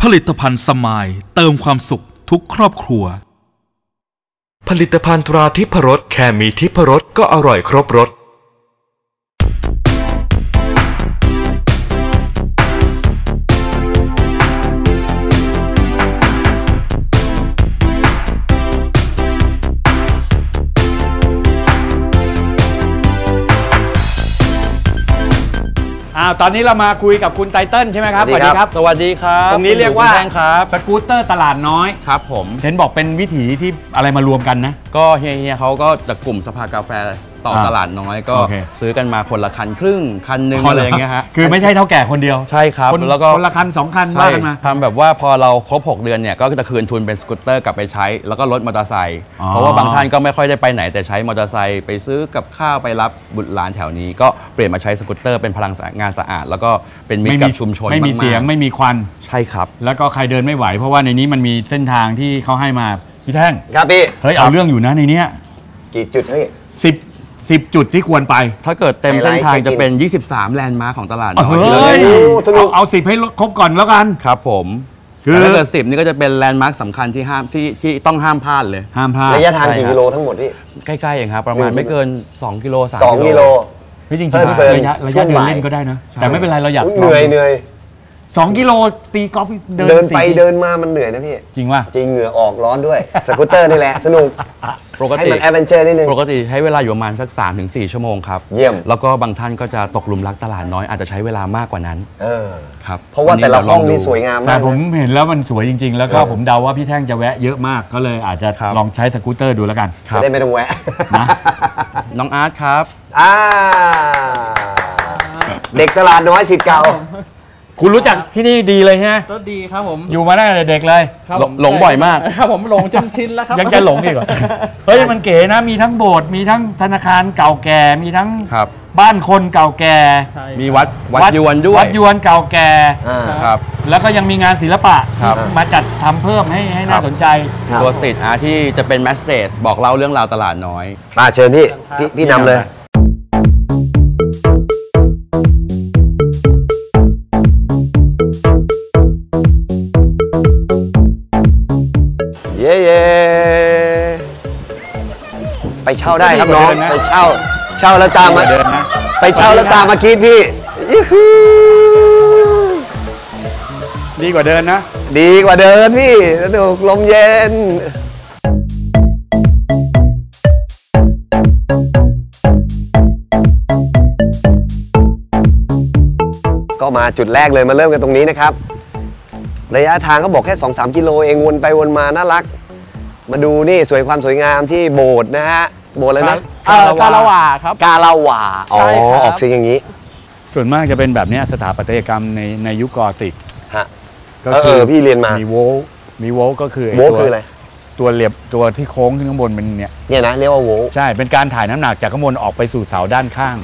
ผลิตภัณฑ์สมายเติมความสุขทุกครอบครัวผลิตภัณฑ์ตราทิพรสแค่มีทิพรสก็อร่อยครบรสตอนนี้เรามาคุยกับคุณไตเติ้ลใช่ไหมครับสวัสดีครับสวัสดีครับตรงนี้เรียกว่าสกูตเตอร์ตลาดน้อยครับผมเห็นบอกเป็นวิถีที่อะไรมารวมกันนะก็เฮียเขาก็จากกลุ่มสภากาแฟต่อตลาดน้อยก็ซื้อกันมาคนละคันครึ่งคันนึงอะไรอย่างเงี้ยฮะคือไม่ใช่เท่าแก่คนเดียวใช่ครับแล้วก็คนละคัน2 คันว่ากันมาทำแบบว่าพอเราครบ6 เดือนเนี่ยก็จะคืนทุนเป็นสกูตเตอร์กลับไปใช้แล้วก็รถมอเตอร์ไซค์เพราะว่าบางท่านก็ไม่ค่อยได้ไปไหนแต่ใช้มอเตอร์ไซค์ไปซื้อกับข้าวไปรับบุตรหลานแถวนี้ก็เปลี่ยนมาใช้สกูตเตอร์เป็นพลังงานสะอาดแล้วก็เป็นมิตรกับชุมชนไม่มีเสียงไม่มีควันใช่ครับแล้วก็ใครเดินไม่ไหวเพราะว่าในนี้มันมีเส้นทางที่เขาให้มาพี่แท่งครับพี่เฮ้ยเอาเรื่องอยู่นะในนี้กี่จุดเฮ้ย 10 จุดที่ควรไปถ้าเกิดเต็มเส้นทางจะเป็น23แลนด์มาร์คของตลาดน้อยเอา10ให้ครบก่อนแล้วกันครับผมคือถ้าเกิด10นี่ก็จะเป็นแลนด์มาร์คสำคัญที่ที่ต้องห้ามพลาดเลยห้ามพลาดระยะทางกี่กิโลทั้งหมดพี่ใกล้ๆเองครับประมาณไม่เกิน2 กิโล 2 กิโลจริงๆระยะเดินเล่นก็ได้นะแต่ไม่เป็นไรเราอยากเหนื่อย 2 กิโลตีกอล์ฟเดินไปเดินมามันเหนื่อยนะพี่จริงว่าจริงเหงื่อออกร้อนด้วยสกูตเตอร์นี่แหละสนุกให้มันแอดเวนเจอร์นิดนึงปกติใช้เวลาอยู่ประมาณสัก 3-4 ชั่วโมงครับเยี่ยมแล้วก็บางท่านก็จะตกหลุมรักตลาดน้อยอาจจะใช้เวลามากกว่านั้นครับเพราะว่าแต่ละห้องนี่สวยงามมากแต่ผมเห็นแล้วมันสวยจริงๆแล้วก็ผมเดาว่าพี่แท่งจะแวะเยอะมากก็เลยอาจจะลองใช้สกูตเตอร์ดูแล้วกันจะได้ไม่ต้องแวะนะน้องอาร์ตครับเด็กตลาดน้อยศิษย์เก่าคุณรู้จักที่นี่ดีเลยใช่ไหมก็ดีครับผมอยู่มาตั้งแต่เด็กเลยหลงบ่อยมากครับผมหลงจนชินแล้วครับยังจะหลงอีกเหรอเฮ้ยมันเก๋นะมีทั้งโบสถ์มีทั้งธนาคารเก่าแก่มีทั้งบ้านคนเก่าแก่มีวัดยวนด้วยวัดยวนเก่าแก่ครับแล้วก็ยังมีงานศิลปะมาจัดทำเพิ่มให้น่าสนใจตัวสตรีทอาร์ตที่จะเป็นแมสเสจบอกเล่าเรื่องราวตลาดน้อยเชิญพี่นำเลยเย่ไปเช่าได้ครับน้องไปเช่าแล้วตามมาเดินนะไปเช่าแล้วตามมาคิดพี่ดีกว่าเดินนะดีกว่าเดินพี่สนุกลมเย็นก็มาจุดแรกเลยมาเริ่มกันตรงนี้นะครับระยะทางเขาบอกแค่ 2-3 กิโลเองวนไปวนมาน่ารักมาดูนี่ความสวยงามที่โบสถ์นะฮะโบสถ์อะไรนะกาลาวาครับกาลาวาออกเสียงอย่างนี้ส่วนมากจะเป็นแบบนี้สถาปัตยกรรมในยุคกอธิกฮะก็คือพี่เรียนมามีโวลก็คืออะไรตัวเหลี่ยมตัวที่โค้งขึ้นข้างบนมันเนี่ยนะเรียกว่าโวลใช่เป็นการถ่ายน้ำหนักจากข้างบนออกไปสู่เสาด้านข้าง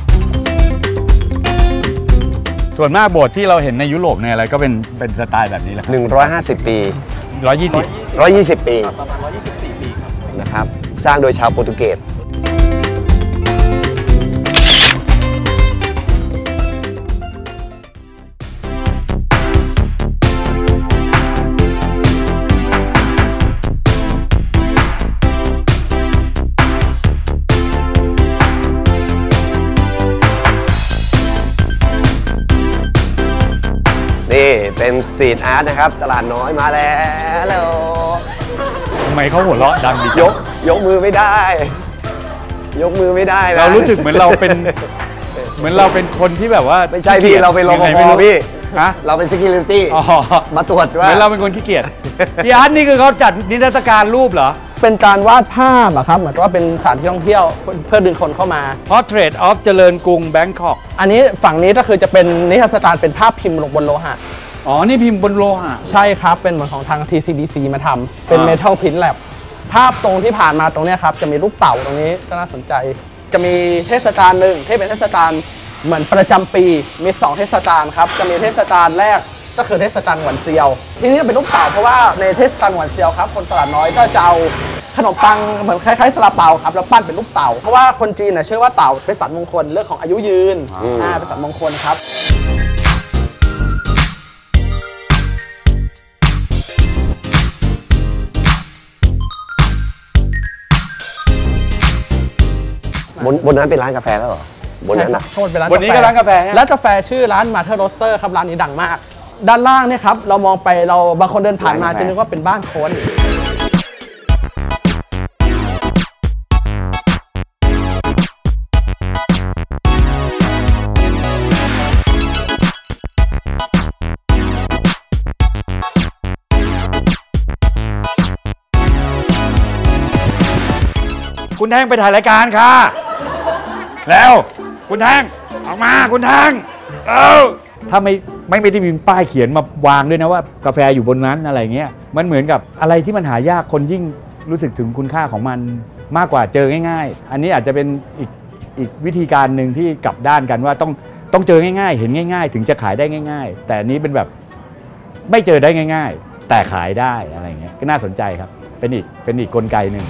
ส่วนมากโบสถ์ที่เราเห็นในยุโรปเนี่ยอะไรก็เป็นสไตล์แบบนี้แหละ 150 ปี 120 ปีประมาณ124 ปีครับนะครับสร้างโดยชาวโปรตุเกสนี่เป็นสตรีทอาร์ตนะครับตลาดน้อยมาแล้วทำไมเขาหัวเราะดังดียกมือไม่ได้เรารู้สึกเหมือนเราเป็นคนที่แบบว่าไม่ใช่พี่เราเป็นรปภพี่เราเป็น security มาตรวจว่าเหมือนเราเป็นคนขี้เกียจพี่อาร์ตนี่คือเขาจัดนิทรรศการรูปเหรอเป็นการวาดภาพอะครับเหมือนว่าเป็นสถานที่ท่องเที่ยวเพื่อดึงคนเข้ามา Portrait of เจริญกรุงแบงคอกอันนี้ฝั่งนี้ก็คือจะเป็นนิทรรศการเป็นภาพพิมพ์บนโลหะนี่พิมพ์บนโลหะใช่ครับเป็นเหมือนของทาง TCDC มาทำเป็น Metal Print Lab ภาพตรงที่ผ่านมาตรงนี้ครับจะมีรูปเต่าตรงนี้ก็น่าสนใจจะมีเทศกาลหนึ่งที่เป็นเทศกาลเหมือนประจำปีมี2เทศกาลครับจะมีเทศกาลแรกก็คือเทศกาลหวันเซียวที่นี่เป็นรูปเต่าเพราะว่าในเทศกาลหวันเซียวครับคนตลาดน้อยก็จะเอาขนมปังเหมือนคล้ายๆซาลาเปาครับแล้วปั้นเป็นรูปเต่าเพราะว่าคนจีนเชื่อว่าเต่าเป็นสัตว์มงคลเรื่องของอายุยืนเป็นสัตว์มงคลครับบนนั้นเป็นร้านกาแฟแล้วเหรอบนนั้นอ่ะโทษเป็นร้านวันนี้ก็ร้านกาแฟร้านกาแฟชื่อร้านมาเธอร์โรสเตอร์ครับร้านนี้ดังมาก ด้านล่างเนี่ยครับเรามองไปเราบางคนเดินผ่านมาจะนึกว่าเป็นบ้านโค้นคุณแท่งไปถ่ายรายการค่ะแล้วคุณแท่งออกมาคุณแท่งถ้าไม่ได้มีป้ายเขียนมาวางด้วยนะว่ากาแฟอยู่บนนั้นอะไรเงี้ยมันเหมือนกับอะไรที่มันหายากคนยิ่งรู้สึกถึงคุณค่าของมันมากกว่าเจอง่ายๆอันนี้อาจจะเป็นอีกวิธีการหนึ่งที่กลับด้านกันว่าต้องเจอง่ายๆเห็นง่ายๆถึงจะขายได้ง่ายๆแต่อันนี้เป็นแบบไม่เจอได้ง่ายๆแต่ขายได้อะไรเงี้ยก็น่าสนใจครับเป็นอีกกลไกหนึ่ง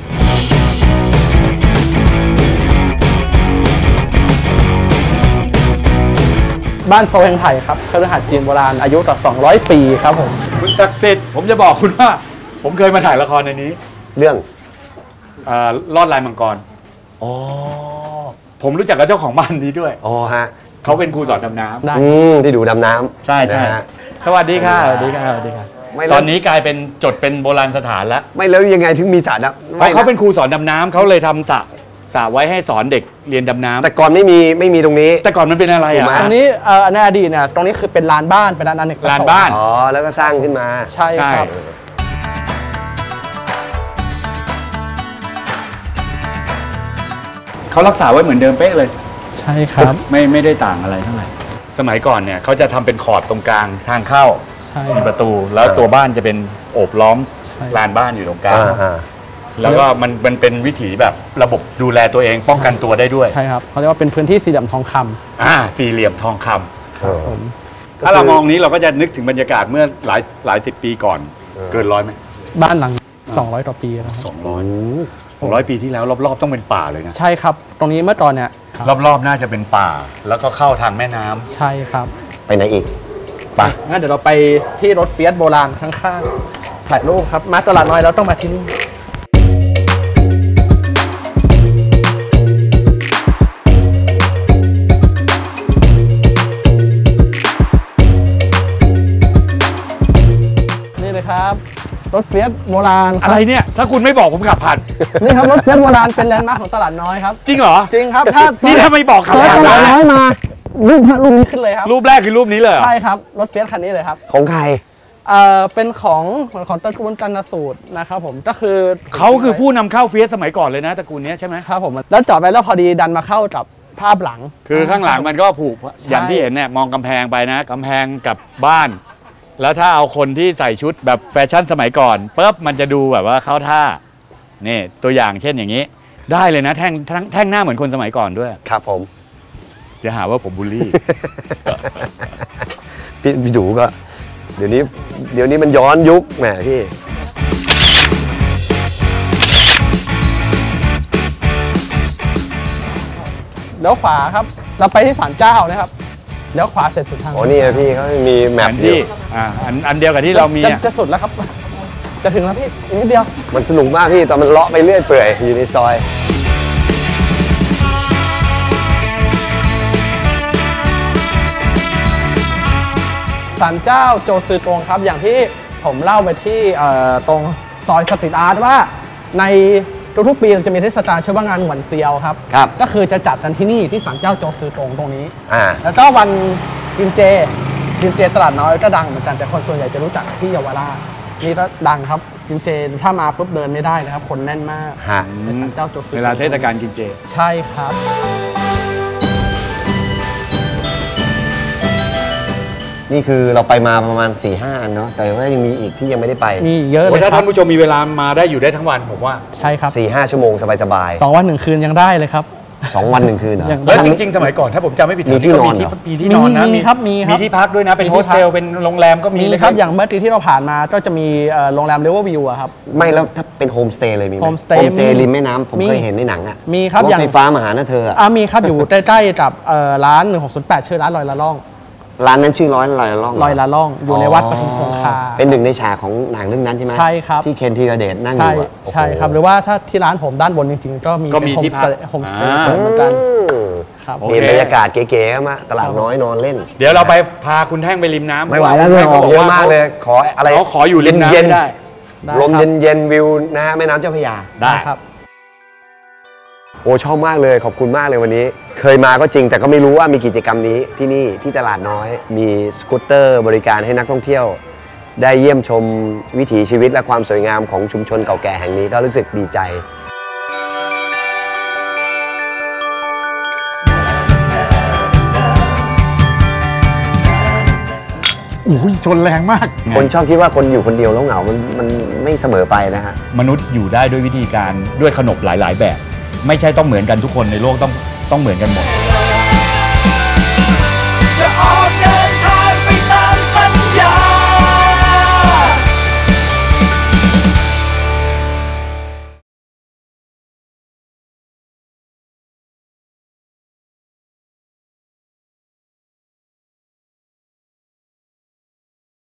บ้านโซเฮงไผ่ครับคฤหาสน์จีนโบราณอายุกว่า200 ปีครับผมคุณศักดิ์สิทธิ์ผมจะบอกคุณว่าผมเคยมาถ่ายละครในนี้เรื่องลอดลายมังกรอ๋อผมรู้จักกับเจ้าของบ้านนี้ด้วยอ๋อฮะเขาเป็นครูสอนดำน้ำที่ดูดำน้ำใช่ใช่สวัสดีค่ะสวัสดีค่ะสวัสดีค่ะตอนนี้กลายเป็นจดเป็นโบราณสถานแล้วไม่แล้วยังไงถึงมีสระนะเพราะเขาเป็นครูสอนดำน้ำเขาเลยทำสระไว้ให้สอนเด็กเรียนดำน้ำแต่ก่อนไม่มีตรงนี้แต่ก่อนมันเป็นอะไรอ่ะตรงนี้ในอดีตเนี่ยตรงนี้คือเป็นลานบ้านเป็นลานอเนกประสงค์ลานบ้านอ๋อแล้วก็สร้างขึ้นมาใช่ครับเขารักษาไว้เหมือนเดิมเป๊ะเลยใช่ครับไม่ได้ต่างอะไรเท่าไหร่สมัยก่อนเนี่ยเขาจะทำเป็นขอบตรงกลางทางเข้ามีประตูแล้วตัวบ้านจะเป็นโอบล้อมลานบ้านอยู่ตรงกลางแล้วก็มันเป็นวิถีแบบระบบดูแลตัวเองป้องกันตัวได้ด้วยใช่ครับเขาเรียกว่าเป็นพื้นที่สี่เหลี่ยมทองคำสี่เหลี่ยมทองคำถ้าเรามองนี้เราก็จะนึกถึงบรรยากาศเมื่อหลายสิบปีก่อนเกิน100ไหมบ้านหลัง200 ต่อปีนะครับ 200ปีที่แล้วรอบๆต้องเป็นป่าเลยนะใช่ครับตรงนี้เมื่อตอนเนี้ยรอบๆน่าจะเป็นป่าแล้วก็เข้าทางแม่น้ำใช่ครับไปไหนอีกไปงั้นเดี๋ยวเราไปที่รถเฟียสโบราณข้างๆถ่ายรูปครับมาตลาดน้อยแล้วต้องมาที่นี่ครับรถเฟียสโบราณอะไรเนี่ยถ้าคุณไม่บอกผมขับผ่านนี่ครับรถเฟียสโบราณเป็นแลนด์มาร์คของตลาดน้อยครับจริงเหรอจริงครับนี่ถ้าไม่บอกขับผ่านตลาดน้อยมารูปนี้ขึ้นเลยครับรูปแรกคือรูปนี้เลยใช่ครับรถเฟียสคันนี้เลยครับของใครเป็นของตระกูลกันสูตรนะครับผมก็คือเขาคือผู้นำเข้าเฟียสสมัยก่อนเลยนะตระกูลนี้ใช่ไหมครับผมแล้วจอดไปแล้วพอดีดันมาเข้ากับภาพหลังคือข้างหลังมันก็ผูกอย่างที่เห็นเนี่ยมองกำแพงไปนะกำแพงกับบ้านแล้วถ้าเอาคนที่ใส่ชุดแบบแฟชั่นสมัยก่อนปุ๊บมันจะดูแบบว่าเข้าท่านี่ตัวอย่างเช่นอย่างนี้ได้เลยนะแท่งหน้าเหมือนคนสมัยก่อนด้วยครับผมจะหาว่าผมบูลลี่พี่ดูก็เดี๋ยวนี้มันย้อนยุคแหมพี่แล้วขวาครับเราไปที่ศาลเจ้านะครับแล้วขวาเสร็จสุดทางอ๋อนี่พี่เขามีแมปที่อันเดียวกับที่เรามีจะสุดแล้วครับจะถึงแล้วพี่อีกนิดเดียวมันสนุกมากพี่ตอนมันเลาะไปเรื่อยเปื่อยอยู่ในซอยศาลเจ้าโจซือตงครับอย่างที่ผมเล่าไปที่ตรงซอยสตรีทอาร์ตว่าในทุกๆปีจะมีเทศกาลชื่อว่างานหวนเซียวครับก็คือจะจัดกันที่นี่ที่ศาลเจ้าโจซือตงตรงนี้แล้วก็วันกินเจตลาดน้อยก็ดังเหมือนกันแต่คนส่วนใหญ่จะรู้จักที่เยาวราชนี่ก็ดังครับกินเจถ้ามาปุ๊บเดินไม่ได้นะครับคนแน่นมากในศาลเจ้าโจซือเวลาเทศกาลกินเจใช่ครับนี่คือเราไปมาประมาณ 4-5 อันเนาะแต่ว่ายังมีอีกที่ยังไม่ได้ไปมีเยอะเลยถ้าท่านผู้ชมมีเวลามาได้อยู่ได้ทั้งวันผมว่าใช่ครับ 4-5 ชั่วโมงสบายๆ2 วัน 1 คืนยังได้เลยครับ 2 วัน 1 คืนเหรอแล้วจริงๆสมัยก่อนถ้าผมจำไม่ผิดมีที่นอนมีที่นอนนะมีครับมีที่พักด้วยนะเป็นโฮสเทลเป็นโรงแรมก็มีครับอย่างเมื่อที่เราผ่านมาก็จะมีโรงแรมเลเวอร์วิวครับไม่แล้วถ้าเป็นโฮมสเตย์เลยมีไหมโฮมสเตย์ริมแม่น้ำผมเคยเห็นในหนังอ่ะมีครับอย่างรถไฟฟ้ามาหาหน้าเธอมีครับอยู่ใกล้ๆกับร้าน1608ชื่อร้านลอยละล่องร้านนั้นชื่อร้อยลอยละล่องลอยละล่องอยู่ในวัดปทุมคงคาเป็นหนึ่งในฉากของหนังเรื่องนั้นใช่ไหมใช่ครับที่เคนธีรเดชนั่งอใช่ยู่อะใช่ครับหรือว่าถ้าที่ร้านผมด้านบนจริงๆ ก็มีก็มีเป็นที่พักโฮมสเตย์เหมือนกัน ครับโอเคมีบรรยากาศเก๋ๆมาตลาดน้อยนอนเล่นเดี๋ยวเราไปพาคุณแท่งไปริมน้ำไม่ไหวแล้วเหงื่อออกเยอะมากเลย ขออะไรเขาขออยู่ริมน้ำเย็นไม่ได้ได้ลมครับเย็นๆวิวนะฮะแม่น้ำเจ้าพระยาได้ครับโอ้ชอบมากเลยขอบคุณมากเลยวันนี้ เคยมาก็จริงแต่ก็ไม่รู้ว่ามีกิจกรรมนี้ที่นี่ที่ตลาดน้อย มีสกูตเตอร์บริการให้นักท่องเที่ยว ได้เยี่ยมชมวิถีชีวิตและความสวยงามของชุมชนเก่าแก่แห่งนี้ก็รู้สึกดีใจอุ้ยชนแรงมากคนชอบคิดว่าคนอยู่คนเดียวแล้วเหงา มันไม่เสมอไปนะฮะมนุษย์อยู่ได้ด้วยวิธีการด้วยขนบหลาย ๆ แบบ ไม่ใช่ต้องเหมือนกันทุกคนในโลกต้องเหมือนกันหมด